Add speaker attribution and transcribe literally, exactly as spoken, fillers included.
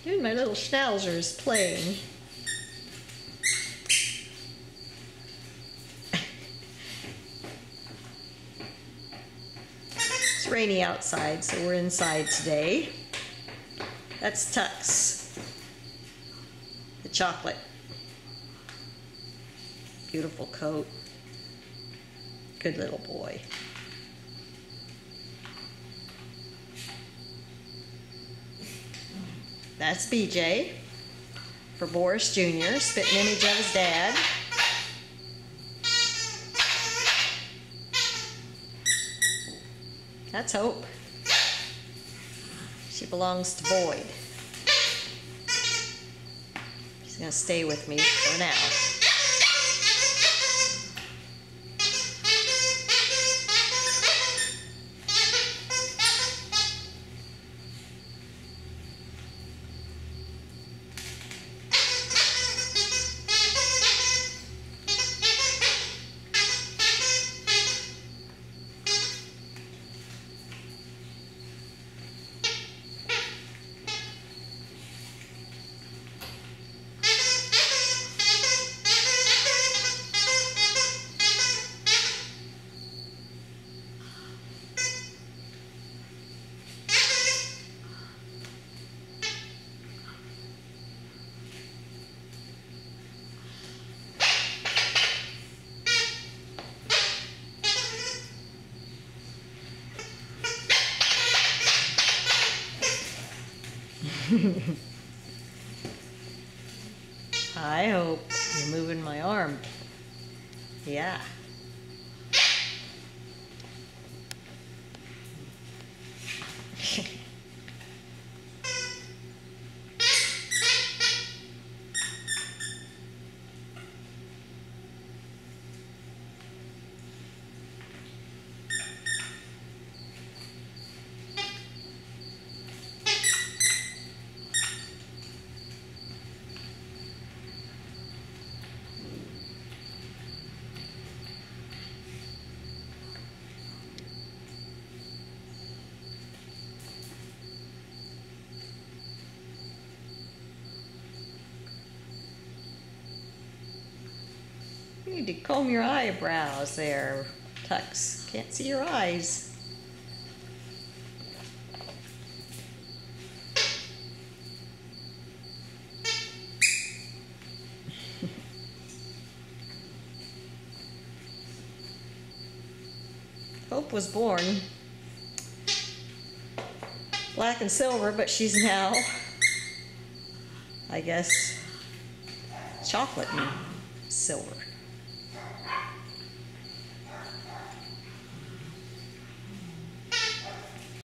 Speaker 1: Even my little schnauzer is playing. It's rainy outside, so we're inside today. That's Tux, the chocolate. Beautiful coat. Good little boy. That's B J for Boris Junior, spitting image of his dad. That's Hope. She belongs to Boyd. She's gonna stay with me for now. I hope you're moving my arm. Yeah. You need to comb your eyebrows there, Tux. Can't see your eyes. Hope was born black and silver, but she's now, I guess, chocolate and silver.